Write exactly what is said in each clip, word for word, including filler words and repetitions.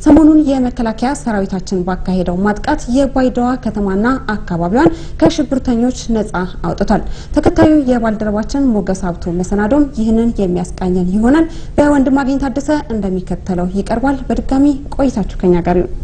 ሰሞኑን የመከላከያ ሰራዊታችን ባካሄደው ማጥቃት የባይዳዋ ከተማና አካባቢዋን ከሽብርተኞች ነፃ አውጥቷል። ተከታዩ የባልደረባችን ሞገስ ሀብቱ መሰናዶም ይህንን የሚያስቃኘን ይሆናል። በወንድማገኝ ታደሰ እንደሚከተለው ይቀርባል። በድጋሚ ቆይታችሁ ከኛ ጋር ይሁን።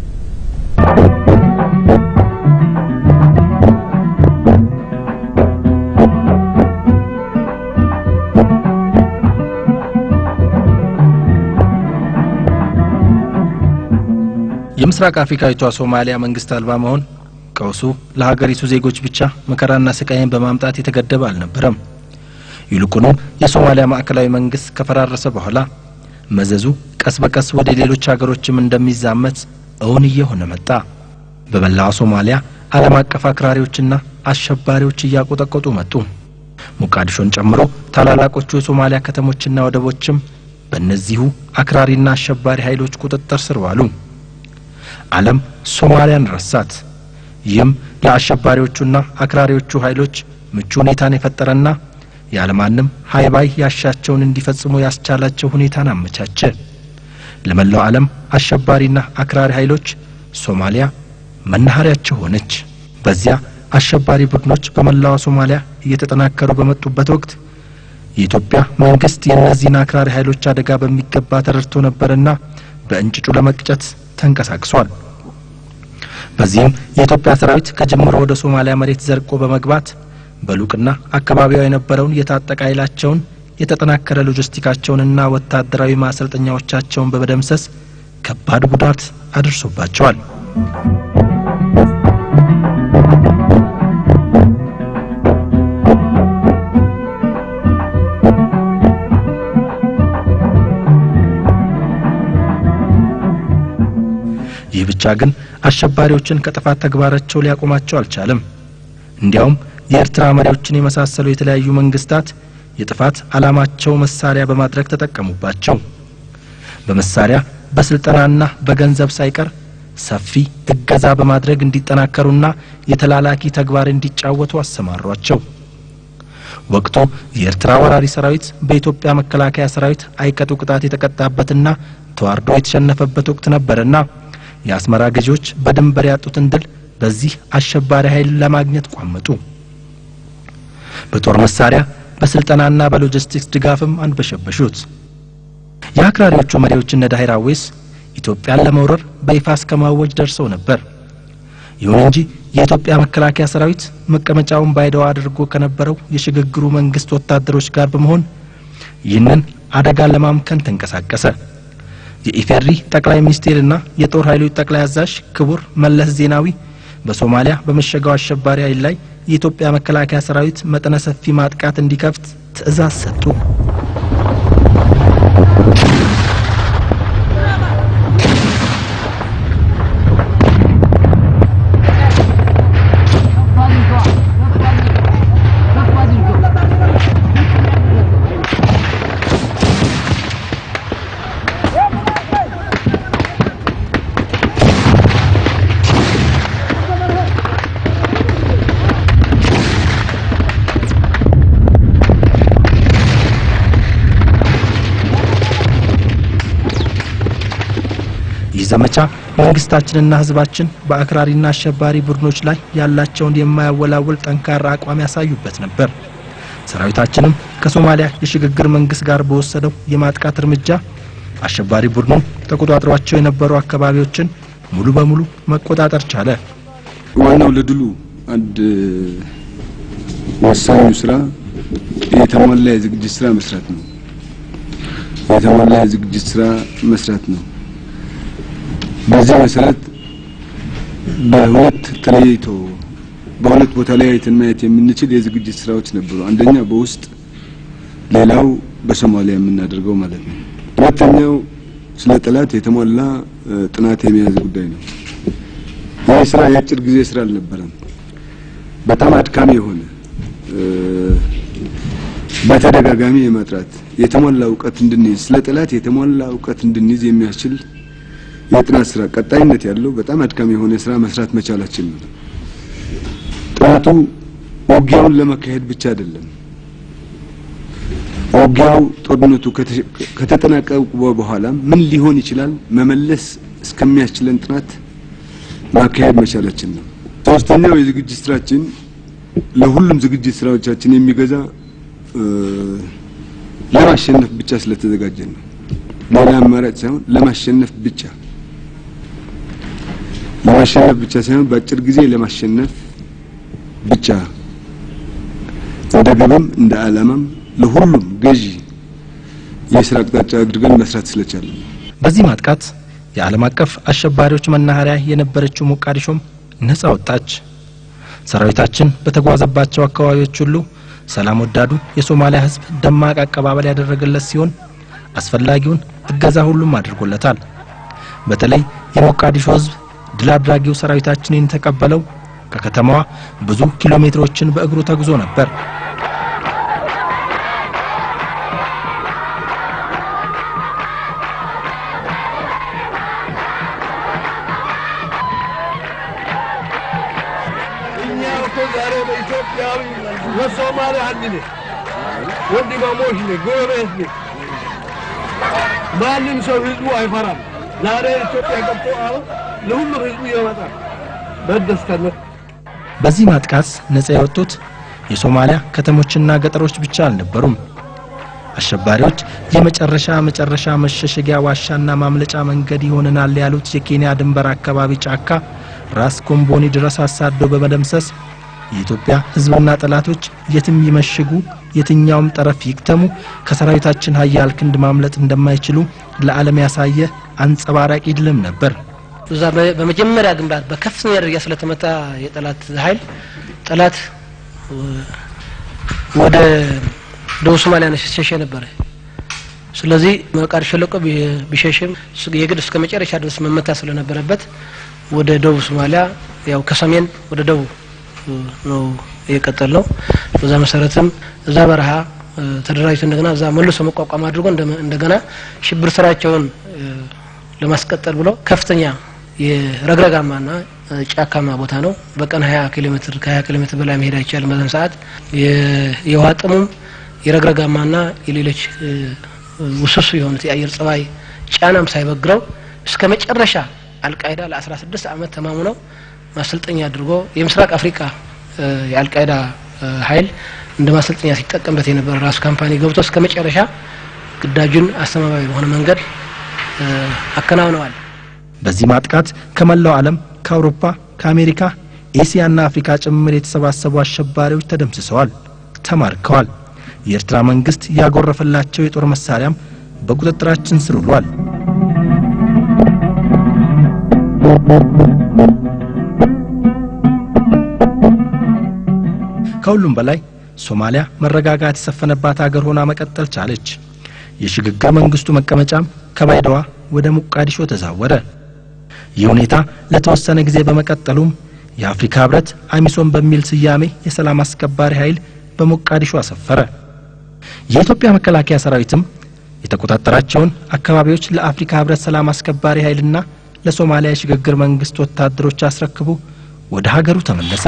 የምስራቅ አፍሪካዊቷ ሶማሊያ መንግስት አልባ መሆን ቀውሱ ለሀገሪቱ ዜጎች ብቻ መከራና ስቃይን በማምጣት የተገደበ አልነበረም። ይልቁንም የሶማሊያ ማዕከላዊ መንግስት ከፈራረሰ በኋላ መዘዙ ቀስ በቀስ ወደ ሌሎች ሀገሮችም እንደሚዛመት እውን እየሆነ መጣ። በመላው ሶማሊያ ዓለም አቀፍ አክራሪዎችና አሸባሪዎች እያቆጠቆጡ መጡ። ሞቃዲሾን ጨምሮ ታላላቆቹ የሶማሊያ ከተሞችና ወደቦችም በእነዚሁ አክራሪና አሸባሪ ኃይሎች ቁጥጥር ስር ዋሉ። ዓለም ሶማሊያን ረሳት። ይህም ለአሸባሪዎቹና አክራሪዎቹ ኃይሎች ምቹ ሁኔታን የፈጠረና ያለማንም ሃይባይ ያሻቸውን እንዲፈጽሙ ያስቻላቸው ሁኔታን አመቻቸ። ለመላው ዓለም አሸባሪና አክራሪ ኃይሎች ሶማሊያ መናኸሪያቸው ሆነች። በዚያ አሸባሪ ቡድኖች በመላው ሶማሊያ እየተጠናከሩ በመጡበት ወቅት የኢትዮጵያ መንግስት የእነዚህን አክራሪ ኃይሎች አደጋ በሚገባ ተረድቶ ነበርና በእንጭጩ ለመቅጨት ተንቀሳቅሷል። በዚህም የኢትዮጵያ ሰራዊት ከጅምሮ ወደ ሶማሊያ መሬት ዘርቆ በመግባት በሉቅና አካባቢው የነበረውን የታጠቀ ኃይላቸውን የተጠናከረ ሎጂስቲካቸውንና ወታደራዊ ማሰልጠኛዎቻቸውን በመደምሰስ ከባድ ጉዳት አድርሶባቸዋል። ይህ ብቻ ግን አሸባሪዎችን ከጥፋት ተግባራቸው ሊያቆማቸው አልቻለም። እንዲያውም የኤርትራ መሪዎችን የመሳሰሉ የተለያዩ መንግስታት የጥፋት ዓላማቸው መሳሪያ በማድረግ ተጠቀሙባቸው። በመሳሪያ በስልጣናና በገንዘብ ሳይቀር ሰፊ እገዛ በማድረግ እንዲጠናከሩና የተላላኪ ተግባር እንዲጫወቱ አሰማሯቸው። ወቅቱ የኤርትራ ወራሪ ሰራዊት በኢትዮጵያ መከላከያ ሰራዊት አይቀጡ ቅጣት የተቀጣበትና ተዋርዶ የተሸነፈበት ወቅት ነበርና የአስመራ ገዢዎች በድንበር ያጡትን ድል በዚህ አሸባሪ ኃይል ለማግኘት ቋመጡ። በጦር መሳሪያ በስልጣናና በሎጂስቲክስ ድጋፍም አንበሸበሹት። የአክራሪዎቹ መሪዎች እነ ዳሂር አዌስ ኢትዮጵያን ለመውረር በይፋ እስከማወጅ ደርሰው ነበር። ይሁን እንጂ የኢትዮጵያ መከላከያ ሰራዊት መቀመጫውን ባይዳዋ አድርጎ ከነበረው የሽግግሩ መንግስት ወታደሮች ጋር በመሆን ይህንን አደጋ ለማምከን ተንቀሳቀሰ። የኢፌሪ ጠቅላይ ሚኒስቴርና የጦር ኃይሎች ጠቅላይ አዛዥ ክቡር መለስ ዜናዊ በሶማሊያ በመሸጋው አሸባሪ ኃይል ላይ የኢትዮጵያ መከላከያ ሰራዊት መጠነ ሰፊ ማጥቃት እንዲከፍት ትዕዛዝ ሰጡ። ዘመቻ መንግስታችንና ህዝባችን በአክራሪና አሸባሪ ቡድኖች ላይ ያላቸውን የማያወላውል ጠንካራ አቋም ያሳዩበት ነበር። ሰራዊታችንም ከሶማሊያ የሽግግር መንግስት ጋር በወሰደው የማጥቃት እርምጃ አሸባሪ ቡድኑ ተቆጣጥሯቸው የነበሩ አካባቢዎችን ሙሉ በሙሉ መቆጣጠር ቻለ። ዋናው ለድሉ አንድ ወሳኙ ስራ የተሟላ የዝግጅት ስራ መስራት ነው። የተሟላ የዝግጅት ስራ መስራት ነው። በዚህ መሰረት በሁለት ተለይቶ በሁለት ቦታ ላይ አይተናየት የምንችል የዝግጅት ስራዎች ነበሩ። አንደኛ በውስጥ ሌላው በሶማሊያ የምናደርገው ማለት ነው። ሁለተኛው ስለ ጠላት የተሟላ ጥናት የሚያዝ ጉዳይ ነው። ይህ ስራ የአጭር ጊዜ ስራ አልነበረም። በጣም አድካሚ የሆነ በተደጋጋሚ የማጥራት የተሟላ ዕውቀት እንድንይዝ ስለ ጠላት የተሟላ ዕውቀት እንድንይዝ የሚያስችል የጥናት ስራ ቀጣይነት ያለው በጣም አድካሚ የሆነ ስራ መስራት መቻላችን ነው። ጥናቱ ውጊያውን ለመካሄድ ብቻ አይደለም። ውጊያው ጦርነቱ ከተጠናቀቀ በኋላ ምን ሊሆን ይችላል መመለስ እስከሚያስችለን ጥናት ማካሄድ መቻላችን ነው። ሶስተኛው የዝግጅት ስራችን ለሁሉም ዝግጅት ስራዎቻችን የሚገዛ ለማሸነፍ ብቻ ስለተዘጋጀን ነው። ሌላ አማራጭ ሳይሆን ለማሸነፍ ብቻ ለማሸነፍ ብቻ ሳይሆን በአጭር ጊዜ ለማሸነፍ ብቻ እንደ ግብም እንደ ዓላማም ለሁሉም ገዢ የስራ አቅጣጫ አድርገን መስራት ስለቻለን በዚህ ማጥቃት የዓለም አቀፍ አሸባሪዎች መናኸሪያ የነበረችው ሞቃዲሾም ነፃ ወጣች። ሰራዊታችን በተጓዘባቸው አካባቢዎች ሁሉ ሰላም ወዳዱ የሶማሊያ ህዝብ ደማቅ አቀባበል ያደረገለት ሲሆን አስፈላጊውን እገዛ ሁሉም አድርጎለታል። በተለይ የሞቃዲሾ ህዝብ ድል አድራጊው ሰራዊታችንን ተቀበለው ከከተማዋ ብዙ ኪሎ ሜትሮችን በእግሩ ተጉዞ ነበር። وصومالي عندنا ودي ما موشني قومي ما نمسوا هزبوا اي فرام لا رأي ኢትዮጵያ ገብተው ለሁሉ ህዝብ ይወጣል በደስተነ በዚህ ማጥቃት ነፃ የወጡት የሶማሊያ ከተሞችና ገጠሮች ብቻ አልነበሩም። አሸባሪዎች የመጨረሻ መጨረሻ መሸሸጊያ ዋሻና ማምለጫ መንገድ ይሆነናል ያሉት የኬንያ ድንበር አካባቢ ጫካ ራስ ኮምቦኒ ድረስ አሳደው በመደምሰስ የኢትዮጵያ ህዝብና ጠላቶች የትም ይመሽጉ የትኛውም ጠረፍ ይክተሙ ከሰራዊታችን ኃያል ክንድ ማምለጥ እንደማይችሉ ለዓለም ያሳየ አንጸባራቂ ድልም ነበር። እዛ በመጀመሪያ ግንባር በከፍተኛ ደረጃ ስለተመታ የጠላት ኃይል ጠላት ወደ ደቡብ ሶማሊያ ነሸሸ ነበር። ስለዚህ መቃር ሸለቆ ቢሸሽም የግድ እስከ መጨረሻ ድረስ መመታ ስለነበረበት ወደ ደቡብ ሶማሊያ ያው ከሰሜን ወደ ደቡብ ነው የቀጠለው። በዛ መሰረትም እዛ በረሃ ተደራጅተው እንደገና እዛ መልሶ መቋቋም አድርጎ እንደገና ሽብር ስራቸውን ለማስቀጠል ብሎ ከፍተኛ የረግረጋማና ጫካማ ቦታ ነው። በቀን ሃያ ኪሎ ሜትር ከ20 ኪሎ ሜትር በላይ መሄድ አይቻልም። በዛን ሰዓት የዋጥሙም የረግረጋማና የሌሎች ውስስ የሆኑት የአየር ጸባይ ጫናም ሳይበግረው እስከ መጨረሻ አልቃይዳ ለ16 አመት ተማምነው ማሰልጠኛ አድርጎ የምስራቅ አፍሪካ የአልቃይዳ ኃይል እንደ ማሰልጠኛ ሲጠቀምበት የነበረ ራስ ካምፓኒ ገብቶ እስከ መጨረሻ ግዳጁን አስተማማኝ በሆነ መንገድ አከናውነዋል። በዚህ ማጥቃት ከመላው ዓለም ከአውሮፓ ከአሜሪካ ኤሲያና አፍሪካ ጭምር የተሰባሰቡ አሸባሪዎች ተደምስሰዋል፣ ተማርከዋል። የኤርትራ መንግስት ያጎረፈላቸው የጦር መሳሪያም በቁጥጥራችን ስር ውሏል። ከሁሉም በላይ ሶማሊያ መረጋጋት የሰፈነባት ሀገር ሆና መቀጠል ቻለች። የሽግግር መንግስቱ መቀመጫም ከባይዳዋ ወደ ሞቃዲሾ ተዛወረ። ይህ ሁኔታ ለተወሰነ ጊዜ በመቀጠሉም የአፍሪካ ህብረት አሚሶም በሚል ስያሜ የሰላም አስከባሪ ኃይል በሞቃዲሾ አሰፈረ። የኢትዮጵያ መከላከያ ሰራዊትም የተቆጣጠራቸውን አካባቢዎች ለአፍሪካ ህብረት ሰላም አስከባሪ ኃይልና ለሶማሊያ የሽግግር መንግስት ወታደሮች አስረክቦ ወደ ሀገሩ ተመለሰ።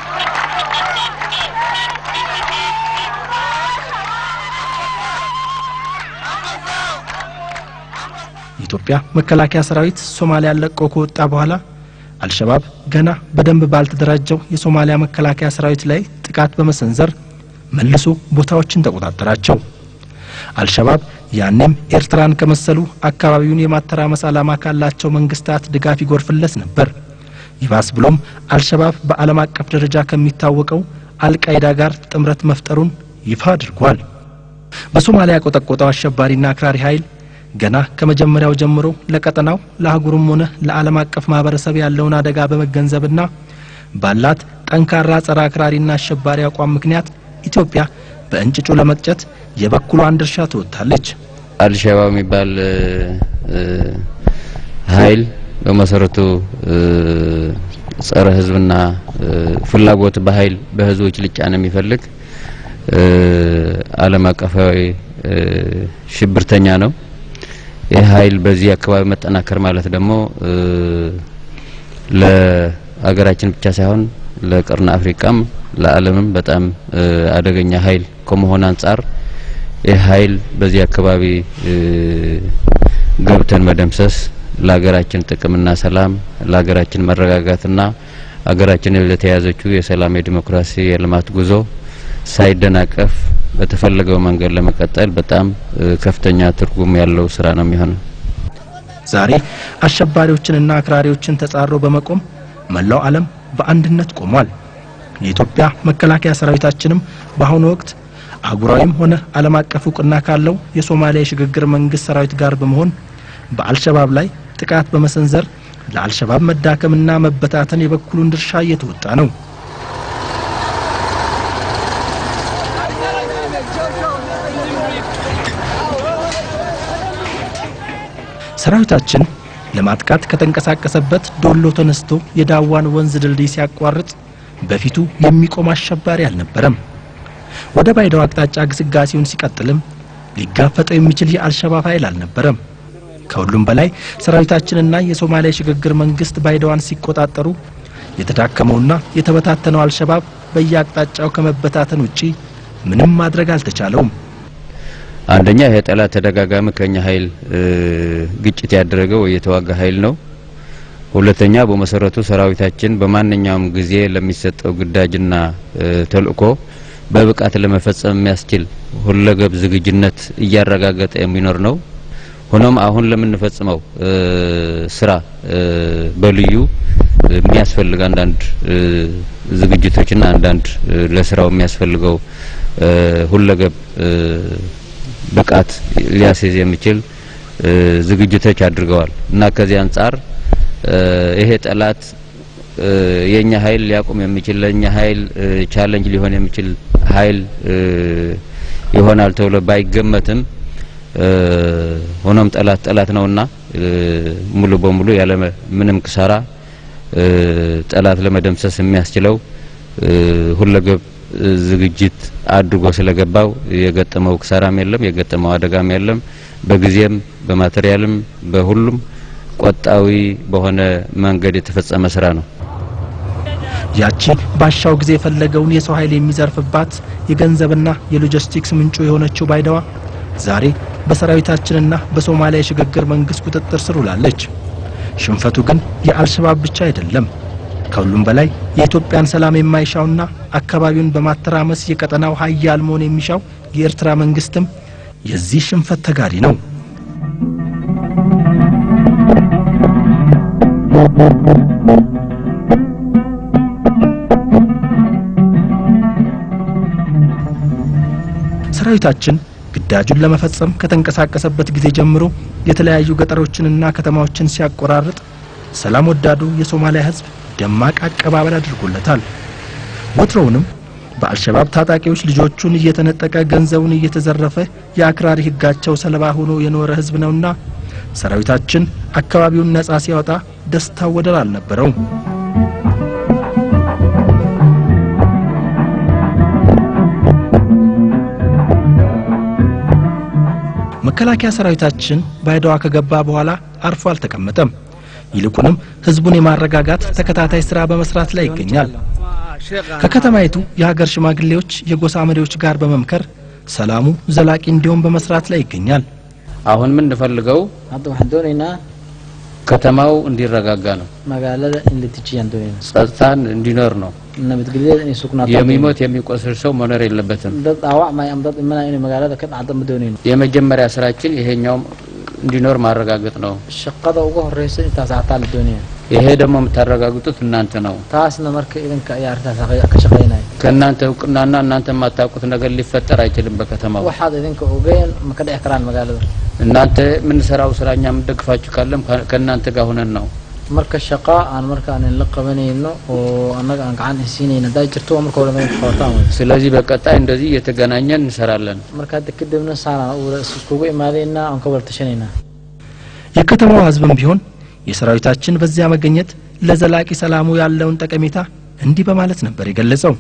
የኢትዮጵያ መከላከያ ሰራዊት ሶማሊያ ለቆ ከወጣ በኋላ አልሸባብ ገና በደንብ ባልተደራጀው የሶማሊያ መከላከያ ሰራዊት ላይ ጥቃት በመሰንዘር መልሶ ቦታዎችን ተቆጣጠራቸው። አልሸባብ ያንም ኤርትራን ከመሰሉ አካባቢውን የማተራመስ ዓላማ ካላቸው መንግስታት ድጋፍ ይጎርፍለት ነበር። ይባስ ብሎም አልሸባብ በዓለም አቀፍ ደረጃ ከሚታወቀው አልቃይዳ ጋር ጥምረት መፍጠሩን ይፋ አድርጓል። በሶማሊያ ቆጠቆጣው አሸባሪና አክራሪ ኃይል ገና ከመጀመሪያው ጀምሮ ለቀጠናው ለአህጉሩም ሆነ ለዓለም አቀፍ ማህበረሰብ ያለውን አደጋ በመገንዘብና ባላት ጠንካራ ጸረ አክራሪና አሸባሪ አቋም ምክንያት ኢትዮጵያ በእንጭጩ ለመቅጨት የበኩሏን ድርሻ ተወጣለች። አልሸባብ የሚባል ኃይል በመሰረቱ ጸረ ህዝብና ፍላጎት በኃይል በህዝቦች ልጫን የሚፈልግ ዓለም አቀፋዊ ሽብርተኛ ነው። ይህ ኃይል በዚህ አካባቢ መጠናከር ማለት ደግሞ ለአገራችን ብቻ ሳይሆን ለቀርና አፍሪካም ለዓለምም በጣም አደገኛ ኃይል ከመሆን አንፃር ይህ ኃይል በዚህ አካባቢ ገብተን መደምሰስ ለሀገራችን ጥቅምና ሰላም ለሀገራችን መረጋጋትና ሀገራችን ለተያዘችው የሰላም የዲሞክራሲ የልማት ጉዞ ሳይደናቀፍ በተፈለገው መንገድ ለመቀጠል በጣም ከፍተኛ ትርጉም ያለው ስራ ነው የሚሆነው። ዛሬ አሸባሪዎችንና አክራሪዎችን ተጻሮ በመቆም መላው ዓለም በአንድነት ቆሟል። የኢትዮጵያ መከላከያ ሰራዊታችንም በአሁኑ ወቅት አህጉራዊም ሆነ ዓለም አቀፍ ዕውቅና ካለው የሶማሊያ የሽግግር መንግስት ሰራዊት ጋር በመሆን በአልሸባብ ላይ ጥቃት በመሰንዘር ለአልሸባብ መዳከምና መበታተን የበኩሉን ድርሻ እየተወጣ ነው። ሰራዊታችን ለማጥቃት ከተንቀሳቀሰበት ዶሎ ተነስቶ የዳዋን ወንዝ ድልድይ ሲያቋርጥ በፊቱ የሚቆም አሸባሪ አልነበረም። ወደ ባይዳው አቅጣጫ ግስጋሴውን ሲቀጥልም ሊጋፈጠው የሚችል የአልሸባብ ኃይል አልነበረም። ከሁሉም በላይ ሰራዊታችንና የሶማሊያ ሽግግር መንግስት ባይዳዋን ሲቆጣጠሩ የተዳከመውና የተበታተነው አልሸባብ በየአቅጣጫው ከመበታተን ውጪ ምንም ማድረግ አልተቻለውም። አንደኛ የጠላት ተደጋጋሚ ከኛ ኃይል ግጭት ያደረገው የተዋጋ ኃይል ነው። ሁለተኛ በመሰረቱ ሰራዊታችን በማንኛውም ጊዜ ለሚሰጠው ግዳጅና ተልእኮ በብቃት ለመፈጸም የሚያስችል ሁለገብ ዝግጁነት እያረጋገጠ የሚኖር ነው። ሆኖም አሁን ለምንፈጽመው ስራ በልዩ የሚያስፈልግ አንዳንድ ዝግጅቶችና አንዳንድ ለስራው የሚያስፈልገው ሁለገብ ብቃት ሊያስይዝ የሚችል ዝግጅቶች አድርገዋል እና ከዚህ አንፃር ይሄ ጠላት የኛ ኃይል ሊያቆም የሚችል ለኛ ኃይል ቻሌንጅ ሊሆን የሚችል ኃይል ይሆናል ተብሎ ባይገመትም ሆኖም ጠላት ጠላት ነውና ሙሉ በሙሉ ያለ ምንም ክሳራ ጠላት ለመደምሰስ የሚያስችለው ሁለገብ ዝግጅት አድርጎ ስለገባው የገጠመው ክሳራም የለም የገጠመው አደጋም የለም። በጊዜም በማቴሪያልም በሁሉም ቆጣዊ በሆነ መንገድ የተፈጸመ ስራ ነው። ያቺ ባሻው ጊዜ ፈለገውን የሰው ኃይል የሚዘርፍባት የገንዘብና የሎጂስቲክስ ምንጩ የሆነችው ባይዳዋ ዛሬ በሰራዊታችንና በሶማሊያ የሽግግር መንግስት ቁጥጥር ስር ውላለች። ሽንፈቱ ግን የአልሸባብ ብቻ አይደለም። ከሁሉም በላይ የኢትዮጵያን ሰላም የማይሻውና አካባቢውን በማተራመስ የቀጠናው ኃያል መሆን የሚሻው የኤርትራ መንግስትም የዚህ ሽንፈት ተጋሪ ነው። ሰራዊታችን ግዳጁን ለመፈጸም ከተንቀሳቀሰበት ጊዜ ጀምሮ የተለያዩ ገጠሮችንና ከተማዎችን ሲያቆራርጥ ሰላም ወዳዱ የሶማሊያ ህዝብ ደማቅ አቀባበል አድርጎለታል። ወትሮውንም በአልሸባብ ታጣቂዎች ልጆቹን እየተነጠቀ ገንዘቡን እየተዘረፈ የአክራሪ ህጋቸው ሰለባ ሆኖ የኖረ ህዝብ ነውና ሰራዊታችን አካባቢውን ነጻ ሲያወጣ ደስታው ወደር አልነበረውም። መከላከያ ሰራዊታችን ባይዳዋ ከገባ በኋላ አርፎ አልተቀመጠም። ይልቁንም ህዝቡን የማረጋጋት ተከታታይ ስራ በመስራት ላይ ይገኛል። ከከተማይቱ የሀገር ሽማግሌዎች የጎሳ መሪዎች ጋር በመምከር ሰላሙ ዘላቂ እንዲሆን በመስራት ላይ ይገኛል። አሁን ምን እንፈልገው አጥዋንዶኔና ከተማው እንዲረጋጋ ነው። ማጋለለ እንድትጪያንዶኔ ጸጥታን እንዲኖር ነው። እና በትግል እኔ ሱቅና የሚሞት የሚቆስል ሰው መኖር የለበትም። ዳዋ ማይ አምጣጥ ምን አይነ ማጋለለ ከጣጣም ዶኔ ነው። የመጀመሪያ ስራችን ይሄኛው እንዲኖር ማረጋገጥ ነው። ሸቀጣው ጎ ሆሬስ ታሳታል ዶኔ ይሄ ደግሞ የምታረጋግጡት እናንተ ነው። ታስነ ማርከ ኢደን ከያርታ ከሸቀይና ከናንተ ዕውቅናና እናንተ ማታውቁት ነገር ሊፈጠር አይችልም በከተማው። ወሓድ ኢደን ከኦገን መከዳ ያከራን ማጋለለ እናንተ ምን ሰራው ስራኛ ምን ደግፋችሁ ካለም ከናንተ ጋር ሆነን ነው። marka shaqa aan marka aan la qabanayno oo anaga aan gacan siinayna daajirto marka hore ma qortaan ስለዚህ በቀጣይ እንደዚህ እየተገናኘን እንሰራለን። marka ተከደምና ሳራ ወደ እስኩጎ ኢማዴና አን ከበርተሽነና የከተማው ህዝብም ቢሆን የሰራዊታችን በዚያ መገኘት ለዘላቂ ሰላሙ ያለውን ጠቀሜታ እንዲህ በማለት ነበር የገለጸው።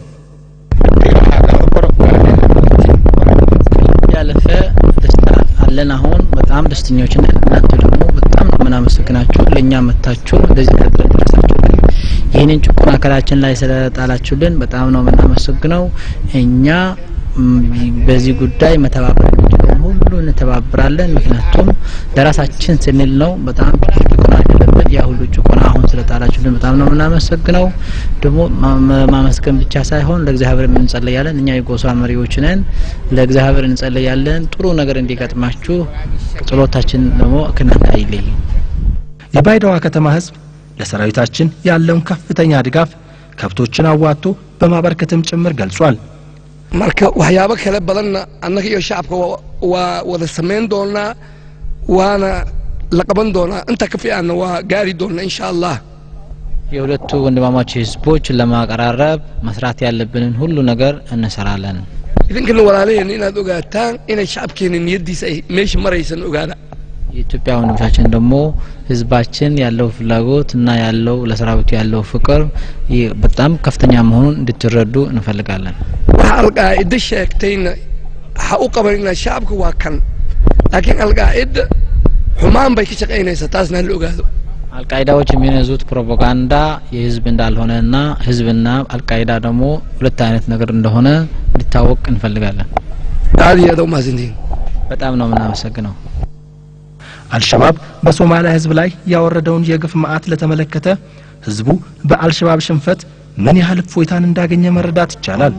ያለፈ ደስታ አለን። አሁን በጣም ደስተኞች ነን። እናንተ ደግሞ በጣም ምናመሰግናችሁ ለኛ መታችሁ እንደዚህ ተደረሳችሁ ይሄንን ጭቁን አካላችን ላይ ስለጣላችሁልን በጣም ነው ምናመሰግነው። እኛ በዚህ ጉዳይ መተባበር እንዲሆን ሁሉ እንተባበራለን ምክንያቱም ለራሳችን ስንል ነው በጣም ጭቆና ያለበት ያ ሁሉ ጭቆና አሁን ስለጣላችሁልን በጣም ነው እናመሰግነው ደግሞ ማመስገን ብቻ ሳይሆን ለእግዚአብሔር እንጸልያለን እኛ የጎሳ መሪዎች ነን ለእግዚአብሔር እንጸልያለን ጥሩ ነገር እንዲገጥማችሁ ጸሎታችን ደግሞ ከናንተ አይለይ የባይዳዋ ከተማ ህዝብ ለሰራዊታችን ያለውን ከፍተኛ ድጋፍ ከብቶችን አዋጥቶ በማበርከትም ጭምር ገልጿል marka waxyaabo kale badan annaga iyo shacabka waa wada sameyn doona waana la qaban doona inta ka fiican waa gaari doona insha Allah የሁለቱ ወንድማማች ህዝቦች ለማቀራረብ መስራት ያለብንን ሁሉ ነገር እንሰራለን idinkan walaalehen inaad ogaataan inay shacabkeena niyadiisa ay meesh maraysan ogaada የኢትዮጵያ ወንድሞቻችን ደግሞ ህዝባችን ያለው ፍላጎት እና ያለው ለሰራዊቱ ያለው ፍቅር በጣም ከፍተኛ መሆኑን እንድትረዱ እንፈልጋለን waxa alqaa'id sheegtayna waxa u qabanayna shacabku waa kan laakiin alqaa'id xumaan bay ka shaqeynaysaa taasna la ogaado አልቃይዳዎች የሚነዙት ፕሮፓጋንዳ የህዝብ እንዳልሆነና ህዝብና አልቃይዳ ደግሞ ሁለት አይነት ነገር እንደሆነ እንዲታወቅ እንፈልጋለን ታዲያ ማዝንዲን በጣም ነው እናመሰግነው አልሸባብ በሶማሊያ ህዝብ ላይ ያወረደውን የግፍ ማአት ለተመለከተ ህዝቡ በአልሸባብ ሽንፈት ምን ያህል ፎይታን እንዳገኘ መረዳት ይቻላል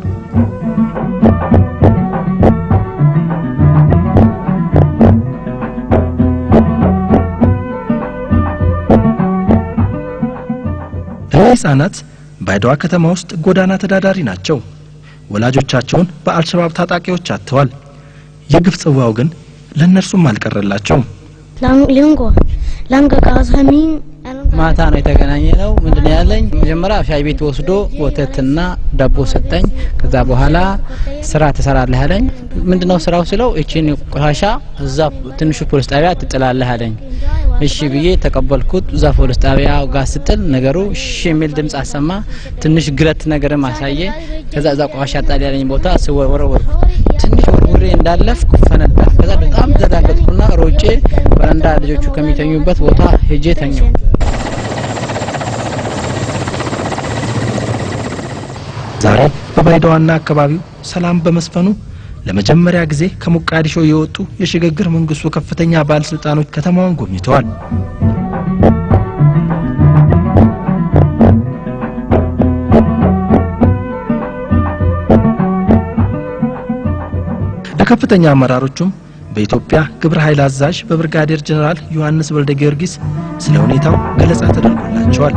ህፃናት ባይዳዋ ከተማ ውስጥ ጎዳና ተዳዳሪ ናቸው ወላጆቻቸውን በአልሸባብ ታጣቂዎች አጥተዋል የግፍ ጽዋው ግን ለነርሱም አልቀረላቸው ላንጎ ላንጎ ካዛሚን ማታ ነው የተገናኘነው ምንድነው ያለኝ መጀመሪያ ሻይ ቤት ወስዶ ወተትና ዳቦ ሰጠኝ ከዛ በኋላ ስራ ተሰራለህ አለኝ ምንድነው ስራው ስለው እቺን ቆሻሻ እዛ ትንሹ ፖሊስ ጣቢያ ትጥላለህ አለኝ እሺ ብዬ ተቀበልኩት እዛ ፖሊስ ጣቢያ ጋር ስትል ነገሩ እሺ የሚል ድምጽ አሰማ ትንሽ ግረት ነገርም አሳየ ከዛ እዛ ቆሻሻ ጣል ያለኝ ቦታ ወረወርኩ ትንሽ ወርውሬ እንዳለፍኩ ፈነዳ ከዛ በጣም ተዳገጥኩና ሮጬ በረንዳ ልጆቹ ከሚተኙበት ቦታ ሄጄ ተኛው ዛሬ በባይዳዋና አካባቢው ሰላም በመስፈኑ ለመጀመሪያ ጊዜ ከሞቃዲሾ የወጡ የሽግግር መንግስቱ ከፍተኛ ባለስልጣኖች ከተማውን ጎብኝተዋል ለከፍተኛ አመራሮቹም በኢትዮጵያ ግብረ ኃይል አዛዥ በብርጋዴር ጀነራል ዮሐንስ ወልደ ጊዮርጊስ ስለ ሁኔታው ገለጻ ተደርጎላቸዋል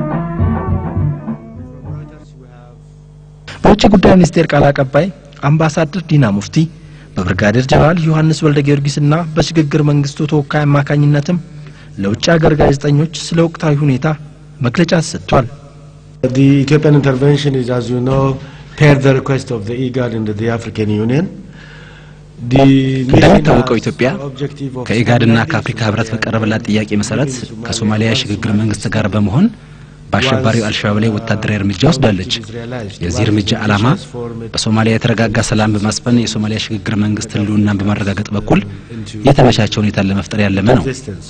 በውጭ ጉዳይ ሚኒስቴር ቃል አቀባይ አምባሳደር ዲና ሙፍቲ በብርጋዴር ጀነራል ዮሐንስ ወልደ ጊዮርጊስና በሽግግር መንግስቱ ተወካይ አማካኝነትም ለውጭ ሀገር ጋዜጠኞች ስለ ወቅታዊ ሁኔታ መግለጫ ሰጥቷል The Ethiopian intervention is, as you know, per the request of the IGAD and the African Union. እንደሚታወቀው ኢትዮጵያ ከኢጋድና ከአፍሪካ ህብረት በቀረበላት ጥያቄ መሰረት ከሶማሊያ ሽግግር መንግስት ጋር በመሆን በአሸባሪው አልሸባብ ላይ ወታደራዊ እርምጃ ወስዳለች የዚህ እርምጃ ዓላማ በሶማሊያ የተረጋጋ ሰላም በማስፈን የሶማሊያ ሽግግር መንግስት ህልውናን በማረጋገጥ በኩል የተመቻቸ ሁኔታ ለመፍጠር ያለመ ነው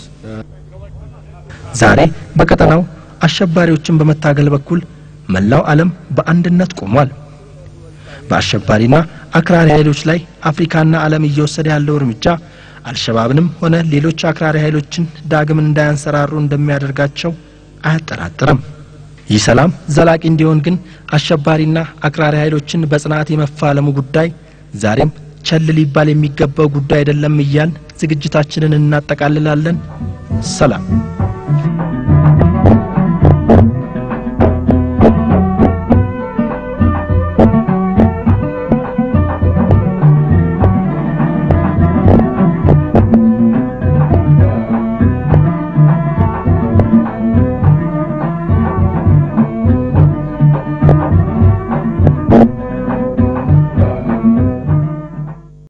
ዛሬ በቀጠናው አሸባሪዎችን በመታገል በኩል መላው ዓለም በአንድነት ቆሟል በአሸባሪና አክራሪ ኃይሎች ላይ አፍሪካና ዓለም እየወሰደ ያለው እርምጃ አልሸባብንም ሆነ ሌሎች አክራሪ ኃይሎችን ዳግም እንዳያንሰራሩ እንደሚያደርጋቸው አያጠራጥርም ይህ ሰላም ዘላቂ እንዲሆን ግን አሸባሪና አክራሪ ኃይሎችን በጽናት የመፋለሙ ጉዳይ ዛሬም ቸል ሊባል የሚገባው ጉዳይ አይደለም እያልን ዝግጅታችንን እናጠቃልላለን ሰላም